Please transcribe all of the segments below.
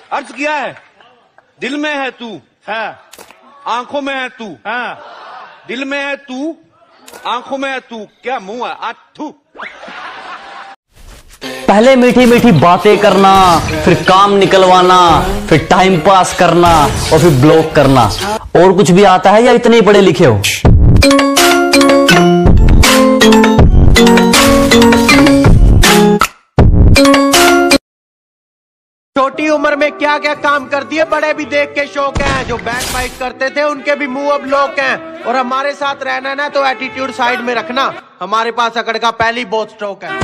अर्ज किया है, दिल में है तू, है आंखों में है तू, हाँ। दिल में है तू, आंखों में है तू, क्या मुंह है आठू। पहले मीठी मीठी बातें करना, फिर काम निकलवाना, फिर टाइम पास करना और फिर ब्लॉक करना। और कुछ भी आता है या इतने ही पढ़े लिखे हो? छोटी उम्र में क्या क्या काम कर दिए, बड़े भी देख के शौक हैं। जो बैक बाइट करते थे उनके भी मुंह अब लोक हैं। और हमारे साथ रहना ना तो एटीट्यूड साइड में रखना। हमारे पास अकड़ का पहली बहुत स्ट्रोक है।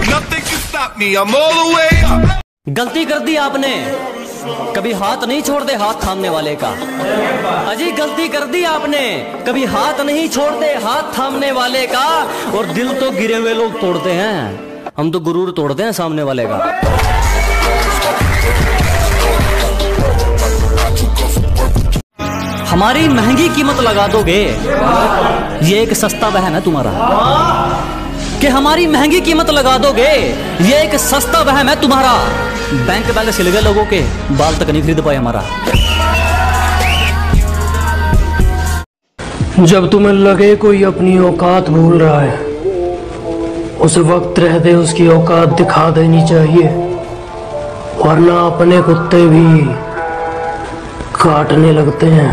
गलती कर दी आपने, कभी हाथ नहीं छोड़ते हाथ थामने वाले का। अजी गलती कर दी आपने, कभी हाथ नहीं छोड़ते हाथ थामने वाले का। और दिल तो गिरे हुए लोग तोड़ते हैं, हम तो गुरूर तोड़ते हैं सामने वाले का। हमारी महंगी कीमत लगा दोगे, ये एक सस्ता बहन है तुम्हारा। कि हमारी महंगी कीमत लगा दोगे, ये एक सस्ता वहम है तुम्हारा। बैंक बैलेंस हिल गए लोगों के, बाल तक नहीं खरीद पाए हमारा। जब तुम्हें लगे कोई अपनी औकात भूल रहा है, उस वक्त रहते उसकी औकात दिखा देनी चाहिए, वरना अपने कुत्ते भी काटने लगते हैं।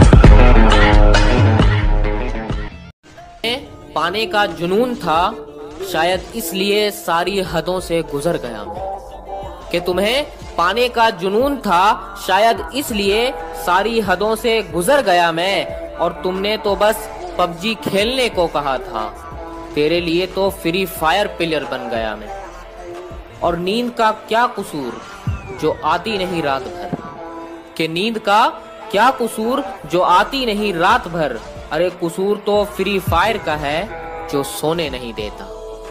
पाने का जुनून था, शायद इसलिए सारी हदों से गुजर गया मैं। कि तुम्हें पाने का जुनून था, शायद इसलिए सारी हदों से गुजर गया मैं। और तुमने तो बस पबजी खेलने को कहा था, तेरे लिए तो फ्री फायर प्लेयर बन गया मैं। और नींद का क्या कसूर जो आती नहीं रात भर, कि नींद का क्या कसूर जो आती नहीं रात भर। अरे कसूर तो फ्री फायर का है जो सोने नहीं देता।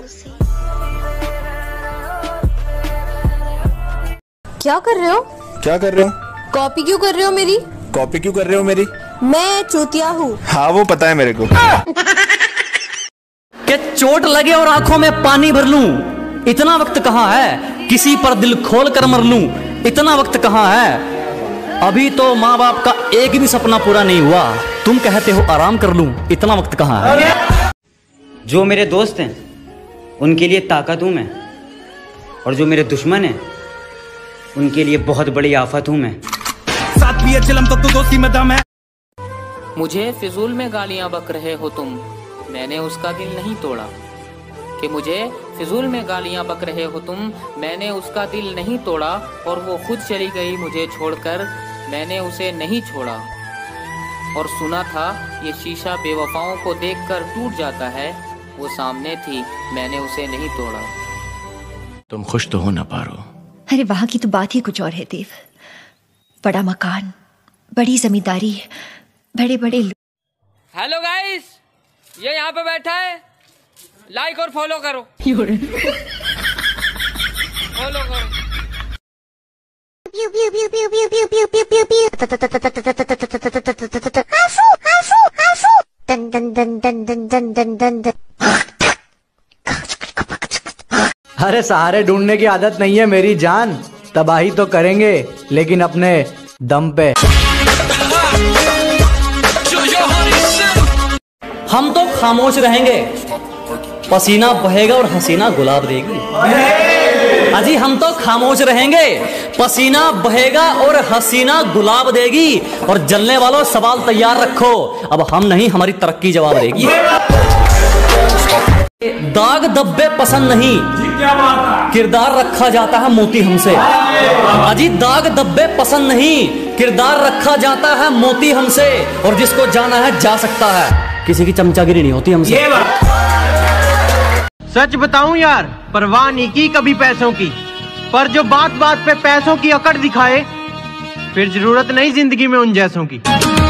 क्या कर रहे हो? क्या कर रहे हो? कॉपी क्यों कर रहे हो मेरी? कॉपी क्यों कर रहे हो मेरी? मैं चूतिया हूँ। हाँ वो पता है मेरे को। कि चोट लगे और आंखों में पानी भर लूं, इतना वक्त कहाँ है? किसी पर दिल खोल कर मर लूं, इतना वक्त कहाँ है? अभी तो माँ बाप का एक भी सपना पूरा नहीं हुआ, तुम कहते हो आराम कर लूं, इतना वक्त कहाँ है? जो मेरे दोस्त हैं उनके लिए ताकत हूं मैं, और जो मेरे दुश्मन हैं उनके लिए बहुत बड़ी आफत हूं मैं। साथ भी चलम तो दोस्ती में दम है। मुझे फिजूल में गालियां बक रहे हो तुम, मैंने उसका दिल नहीं तोड़ा। कि मुझे फिजूल में गालियां बक रहे हो तुम, मैंने उसका दिल नहीं तोड़ा। और वो खुद चली गई मुझे छोड़कर, मैंने उसे नहीं छोड़ा। और सुना था ये शीशा बेवफाओं को देखकर टूट जाता है, वो सामने थी मैंने उसे नहीं तोड़ा। तुम खुश तो हो ना पारो? अरे वहाँ की तो बात ही कुछ और है देव। बड़ा मकान, बड़ी जमींदारी, बड़े बड़े लोग। हेलो गाइस, ये यहाँ पे बैठा है, लाइक और फॉलो करो। फॉलो करो। अरे सहारे ढूंढने की आदत नहीं है मेरी जान, तबाही तो करेंगे लेकिन अपने दम पे। हम तो खामोश रहेंगे, पसीना बहेगा और हसीना गुलाब देगी। अजी हम तो खामोश रहेंगे, पसीना बहेगा और हसीना गुलाब देगी। और जलने वालों सवाल तैयार रखो, अब हम नहीं हमारी तरक्की जवाब देगी। दाग धब्बे पसंद नहीं, किरदार रखा जाता है मोती हमसे। अजी दाग धब्बे पसंद नहीं, किरदार रखा जाता है मोती हमसे। और जिसको जाना है जा सकता है, किसी की चमचागिरी नहीं होती हमसे। सच बताऊं यार, परवाह नहीं की कभी पैसों की, पर जो बात बात पे पैसों की अकड़ दिखाए, फिर जरूरत नहीं जिंदगी में उन जैसों की।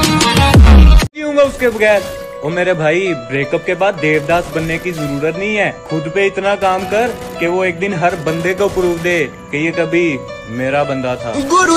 उसके बगैर ओ मेरे भाई, ब्रेकअप के बाद देवदास बनने की जरूरत नहीं है। खुद पे इतना काम कर कि वो एक दिन हर बंदे को प्रूव दे कि ये कभी मेरा बंदा था।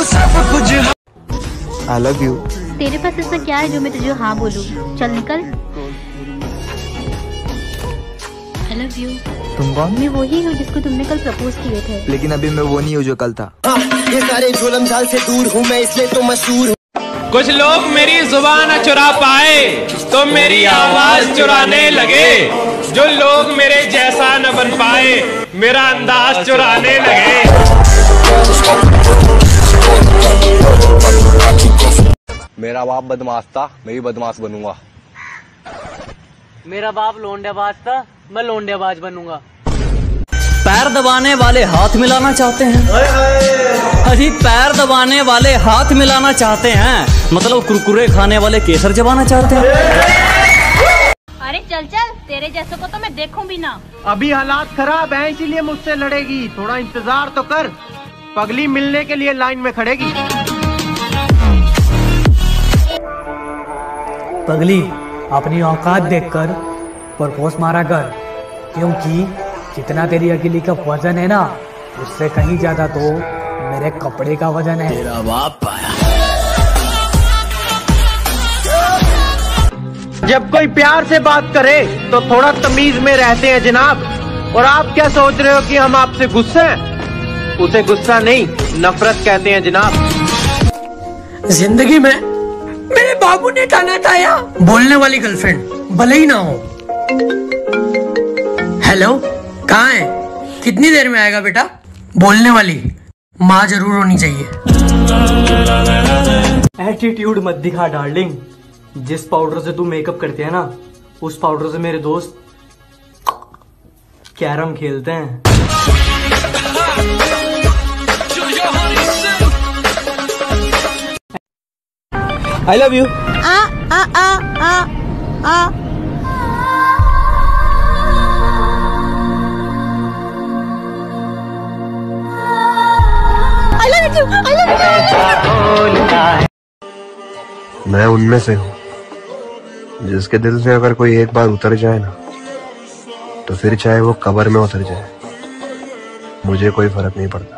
I love you। तेरे पास ऐसा क्या है जो मैं तुझे हाँ बोलूं? चल निकल। I love you। तुम कौन? मैं वही हूँ जिसको तुमने कल प्रपोज किए थे। लेकिन अभी मैं वो नहीं हूँ जो कल था। ये सारे जुल्म झाल से दूर हूँ मैं, इसलिए तो मशहूर हूँ। कुछ लोग मेरी जुबान न चुरा पाए तो मेरी आवाज चुराने लगे। जो लोग मेरे जैसा न बन पाए मेरा अंदाज चुराने लगे। मेरा बाप बदमाश था, मैं भी बदमाश बनूंगा। मेरा बाप लोंडेबाज था, मैं लोंडेबाज बनूंगा। पैर दबाने वाले हाथ मिलाना चाहते हैं। अजी पैर दबाने वाले हाथ मिलाना चाहते हैं, मतलब कुरकुरे खाने वाले केसर चबाना चाहते हैं। अरे चल चल, तेरे जैसे को तो मैं देखूं भी ना। अभी हालात खराब हैं, इसीलिए मुझसे लड़ेगी। थोड़ा इंतजार तो कर, पगली मिलने के लिए लाइन में खड़ेगी। पगली अपनी औकात देखकर प्रपोज मारा कर, क्योंकि जितना तेरी अकेली का वजन है ना, उससे कहीं ज्यादा तो मेरे कपड़े का वजन है। तेरा बाप पाया। जब कोई प्यार से बात करे तो थोड़ा तमीज में रहते हैं जनाब। और आप क्या सोच रहे हो कि हम आपसे गुस्से हैं? उसे गुस्सा नहीं, नफरत कहते हैं जनाब। जिंदगी में मेरे बाबू ने ताना ताया, बोलने वाली गर्लफ्रेंड भले ही ना हो। हेलो, कहाँ है? कितनी देर में आएगा बेटा? बोलने वाली माँ जरूर होनी चाहिए। एटीट्यूड मत दिखा डार्लिंग। जिस पाउडर से तू मेकअप करते हैं ना, उस पाउडर से मेरे दोस्त कैरम खेलते हैं। I love you. I love you. I love you. मैं उनमें से हूँ जिसके दिल से अगर कोई एक बार उतर जाए ना, तो फिर चाहे वो कब्र में उतर जाए, मुझे कोई फर्क नहीं पड़ता।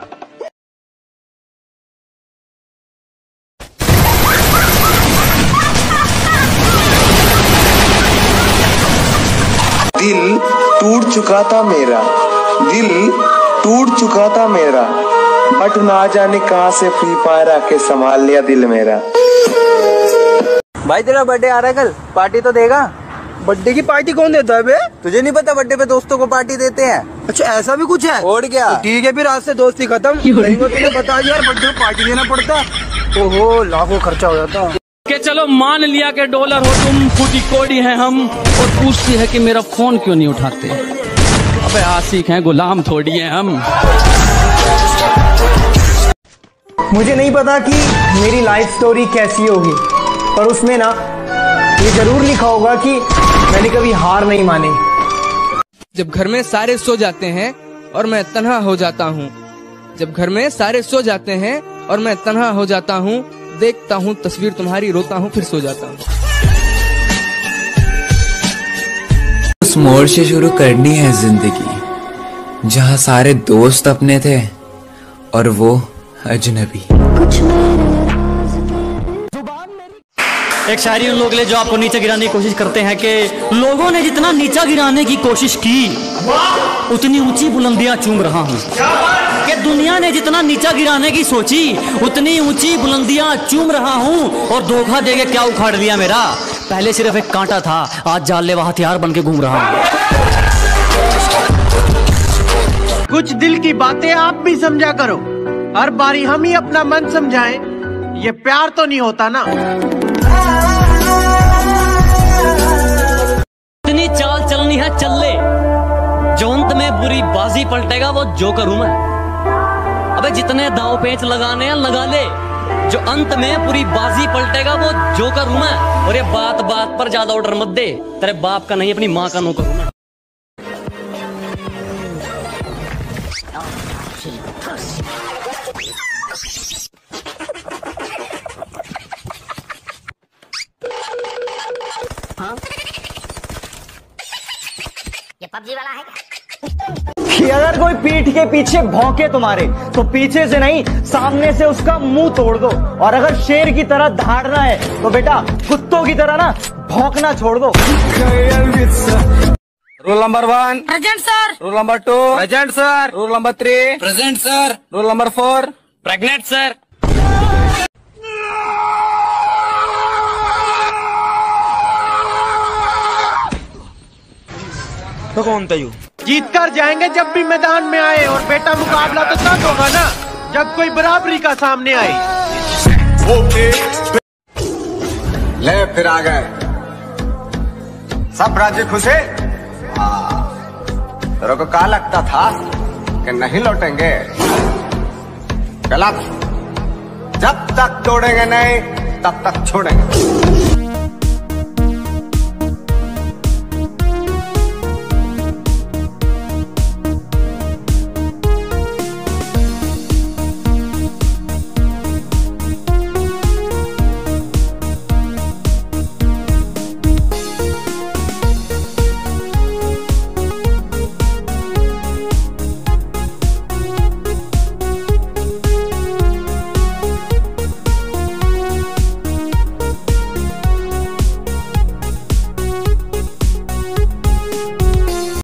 दिल टूट चुका था मेरा, दिल टूट चुका था मेरा, बट ना जाने कहां से फ्री फायर आके संभाल लिया दिल मेरा। भाई तेरा बर्थडे आ रहा है कल, पार्टी तो देगा? बर्थडे की पार्टी कौन देता है बे? तुझे नहीं पता बर्थडे पे दोस्तों को पार्टी देते हैं? अच्छा ऐसा भी कुछ है? और क्या? तो ठीक है फिर आज से दोस्ती खत्म। नहीं तो तुम्हें बता दिया यार, बर्थडे में पार्टी देना पड़ता। ओहो, लाखों खर्चा हो जाता। के चलो मान लिया कि डॉलर हो तुम, फूटी कोड़ी है हम, और पूछती है कि मेरा फोन क्यों नहीं उठाते। अबे आशिक हैं, गुलाम थोड़ी हैं हम। मुझे नहीं पता कि मेरी लाइफ स्टोरी कैसी होगी, पर उसमें ना ये जरूर लिखा होगा कि मैंने कभी हार नहीं मानी। जब घर में सारे सो जाते हैं और मैं तन्हा हो जाता हूँ, जब घर में सारे सो जाते हैं और मैं तन्हा हो जाता हूँ, देखता हूँ तस्वीर तुम्हारी, रोता हूँ फिर सो जाता हूँ। उस मोड़ से शुरू करनी है जिंदगी जहाँ सारे दोस्त अपने थे और वो अजनबी। एक शायरी उन लोगों के लिए जो आपको नीचे गिराने की कोशिश करते हैं कि लोगों ने जितना नीचा गिराने की कोशिश की उतनी ऊंची बुलंदियां चूम रहा हूं। कि दुनिया ने जितना नीचा गिराने की सोची उतनी ऊंची बुलंदियां चूम रहा हूं। और धोखा देके क्या उखाड़ लिया मेरा, पहले सिर्फ एक कांटा था, आज जानलेवा हथियार बन के घूम रहा हूं। कुछ दिल की बातें आप भी समझा करो, हर बारी हम ही अपना मन समझाएं, ये प्यार तो नहीं होता ना। इतनी चाल चलनी है चल, जो अंत में बुरी बाजी पलटेगा वो जोकर हूं मैं। अबे जितने दाव पेच लगाने हैं लगा ले, जो अंत में पूरी बाजी पलटेगा वो जोकर हूं मैं। और ये बात बात पर ज्यादा ऑर्डर मत दे, तेरे बाप का नहीं अपनी माँ का नौकर हूं मैं। ये पबजी वाला है कि अगर कोई पीठ के पीछे भौंके तुम्हारे तो पीछे से नहीं सामने से उसका मुंह तोड़ दो। और अगर शेर की तरह दहाड़ना है तो बेटा कुत्तों की तरह ना भौंकना छोड़ दो। Roll number 1 present sir. Roll number 2 present sir. Roll number 3 present sir. Roll number 4 pregnant sir. तो कौन था यू? जीत कर जाएंगे जब भी मैदान में आए, और बेटा मुकाबला तो तब होगा ना जब कोई बराबरी का सामने आए। ले फिर आ गए सब राज्य खुश है। तेरे को क्या लगता था कि नहीं लौटेंगे? गलत। जब तक तोड़ेंगे नहीं तब तक छोड़ेंगे।